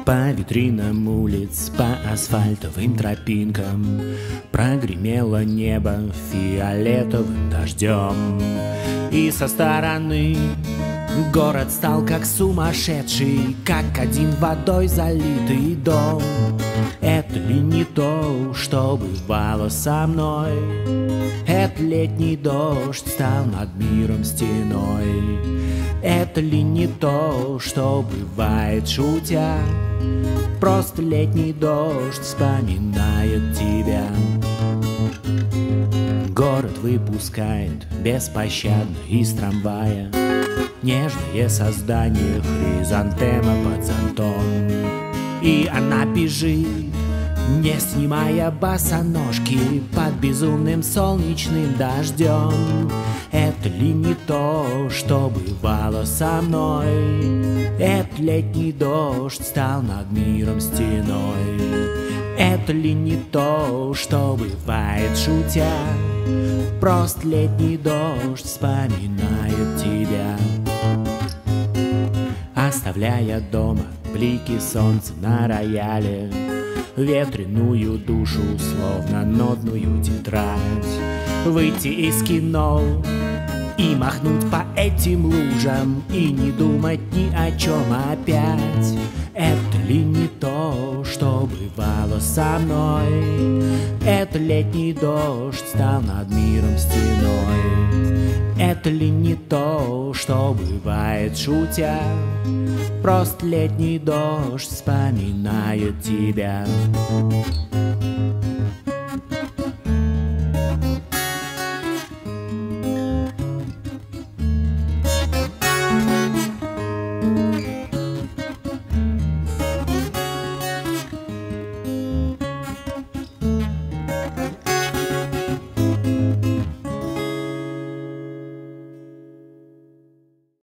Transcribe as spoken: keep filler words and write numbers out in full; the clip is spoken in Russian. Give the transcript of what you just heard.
По витринам улиц, по асфальтовым тропинкам прогремело небо фиолетовым дождем. И со стороны город стал как сумасшедший, как один водой залитый дом. Это ли не то, что бывало со мной? Это летний дождь стал над миром стеной. Это ли не то, что бывает, шутя? Просто летний дождь вспоминает тебя. Город выпускает беспощадно из трамвая нежное создание хризантема под зонтом. И она бежит, не снимая босоножки, под безумным солнечным дождем. Это ли не то, что бывало со мной? Этот летний дождь стал над миром стеной. Это ли не то, что бывает, шутя? Просто летний дождь вспоминает тебя. Оставляя дома блики солнца на рояле, ветреную душу, словно нотную тетрадь, выйти из кино и махнуть по этим лужам, и не думать ни о чем опять. Это ли не то, что бывало со мной? Это летний дождь стал над миром стеной. Это ли не то, что бывает, шутя? Просто летний дождь вспоминает тебя.